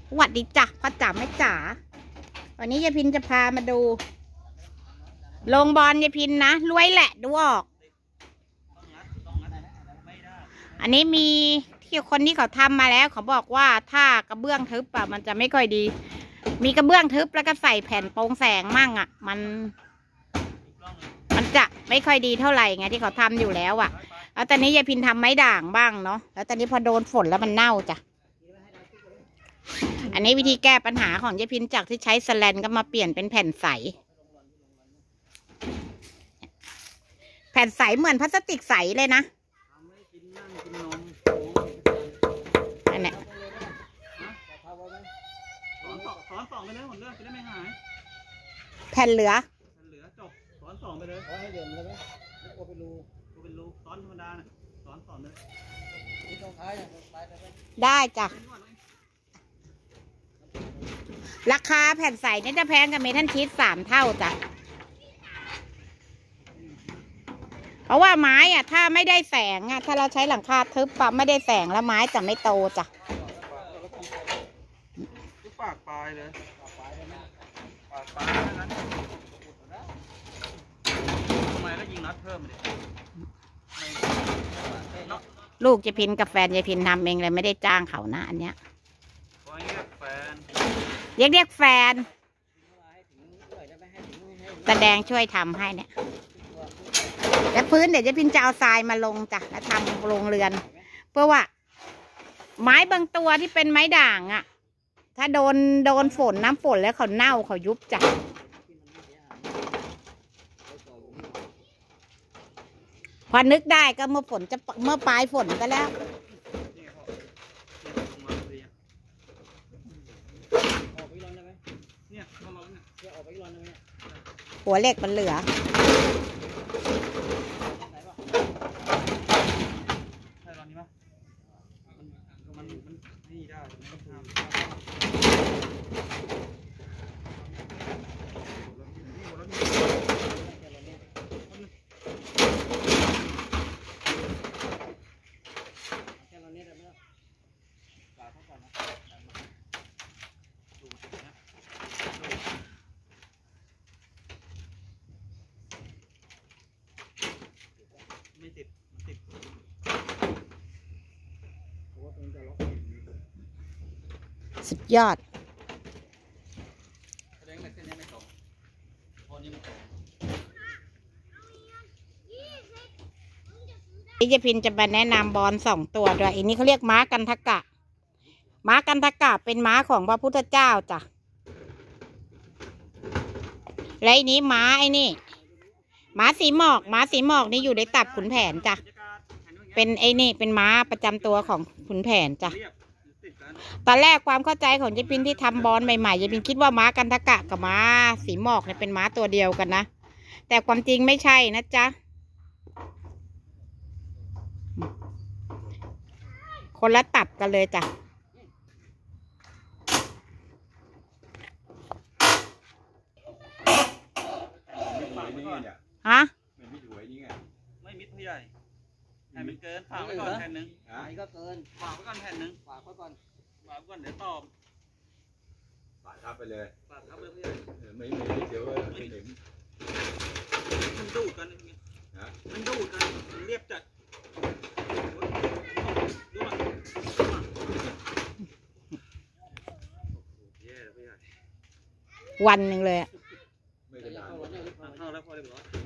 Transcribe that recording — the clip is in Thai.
สวัสดีจ้ะพ่อจ๋าแม่จ๋าวันนี้ยายพินจะพามาดูโรงบอลยายพินนะรวยแหละดูออกอันนี้มีที่คนที่เขาทำมาแล้วเขาบอกว่าถ้ากระเบื้องทึบอะมันจะไม่ค่อยดีมีกระเบื้องทึบแล้วก็ใส่แผ่นโปร่งแสงมั่งอะมันจะไม่ค่อยดีเท่าไหร่ไงที่เขาทำอยู่แล้วอะแล้วตอนนี้ยายพินทำไม้ด่างบ้างเนาะแล้วตอนนี้พอโดนฝนแล้วมันเน่าจ้ะอันนี้วิธีแก้ปัญหาของยายพินจากที่ใช้สแลนก็มาเปลี่ยนเป็นแผ่นใสแผ่นใสเหมือนพลาสติกใสเลยนะอันนี้สอนไปเลยหมดเรื่องจะได้ไม่หายแผ่นเหลือจบสอนไปเลยให้เดือดเลยไหมโอเป็นรูสอนธรรมดาเนี่ยสอนเลยได้จ้ะราคาแผ่นใสนี่จะแพงกับเมทัลชีท3 เท่าจ้ะเพราะว่าไม้อะถ้าไม่ได้แสงอะถ้าเราใช้หลังคาทึบปะไม่ได้แสงแล้วไม้จะไม่โตจ้ะปากปลายเลยปากปลายนั้นทำไมแล้วยิงนัดเพิ่มดิลูกยายพินกับแฟนยายพินทำเองเลยไม่ได้จ้างเขานะอันเนี้ยเรียกแฟนแสดงช่วยทำให้เนี่ยแล้วพื้นเดี๋ยวยายพินจะเอาทรายมาลงจ้ะแล้วทำโรงเรือนเพื่อว่าไม้บางตัวที่เป็นไม้ด่างอ่ะถ้าโดนฝนน้ำฝนแล้วเขาเน่าเขายุบจ้ะพอนึกได้ก็เมื่อปลายฝนก็แล้วหัวเหล็กมันเหลือสุดยอดพี่ยายพินจะมาแนะนำบอล2 ตัวด้วยอันนี้เขาเรียกม้ากันทกะเป็นม้าของพระพุทธเจ้าจ้ะและอันนี้ม้าม้าสีหมอกนี่อยู่ในตับขุนแผนจ้ะเป็นเป็นม้าประจำตัวของขุนแผนจ้ะตอนแรกความเข้าใจของยายพินที่ทำบอลใหม่ๆยายพินคิดว่าม้ากันทกะกับม้าสีหมอกเนี่ยเป็นม้าตัวเดียวกันนะแต่ความจริงไม่ใช่นะจ๊ะคนละตับกันเลยจ้ะฮะไม่มิดผู้ใหญ่ให้มันเกินฝากไว้ก่อนแผ่นหนึ่งนี่ก็เกินฝากไว้ก่อนแผ่นหนึ่งฝากไว้ก่อนเดี๋ยวตอบฝากทับไปเลยผู้ใหญ่ไม่เดี๋ยวไม่ถึงมันดูดกันมันเรียบจัดวันหนึ่งเลยอะเท่าแล้วพอเรียบร้อย